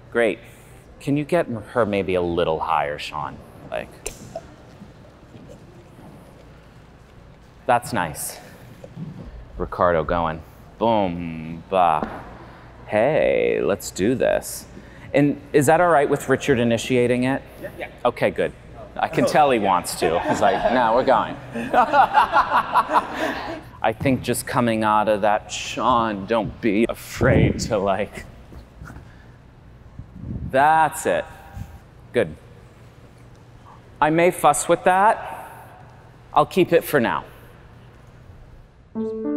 Great. Can you get her maybe a little higher, Sean? Like, that's nice. Ricardo going, boom, bah. Hey, let's do this. And is that all right with Richard initiating it? Yeah. Okay, good. I can tell he wants to. He's like, no, we're going. I think just coming out of that, Sean, don't be afraid to like, that's it. Good. I may fuss with that. I'll keep it for now.